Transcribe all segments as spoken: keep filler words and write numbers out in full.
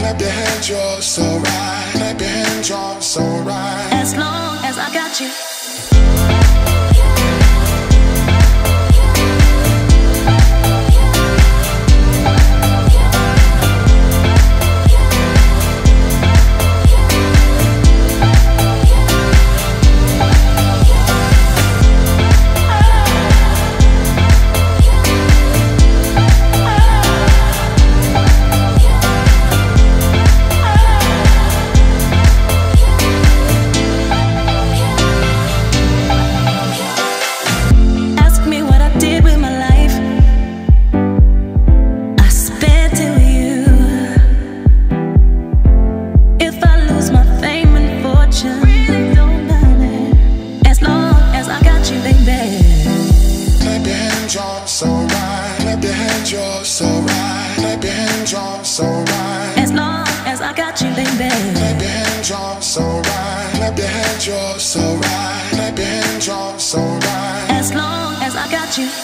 clap your hands, you're so right. Clap your hands, you're so right. As long as I got you. So right, clap your hands, you're so right. Clap your hands, you're so right. As long as I got you, baby. Clap your hands, you're so right. Clap your hands, you're so right. Clap your hands, you're so right. As long as I got you.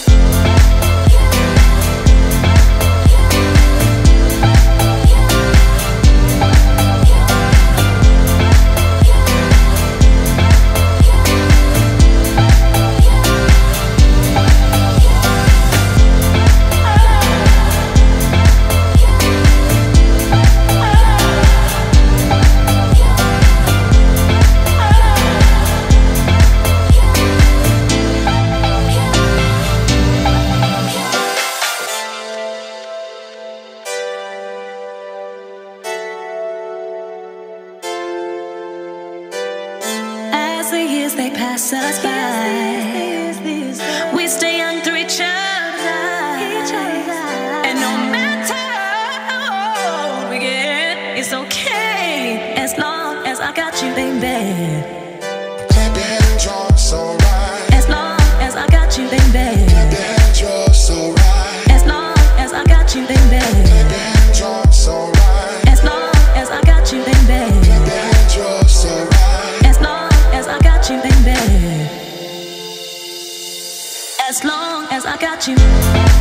As the years they pass us by, we stay young through each other, and no matter how old we get, it's okay as long as I got you, baby. Clap your hands, you're so right. As long as I got you, baby. Clap your hands, you're so right. As long as I got you, baby. Clap your hands, you're so right. As long as I got you, baby. Clap your hands, you're so right. As long as I got you, baby. As long as I got you.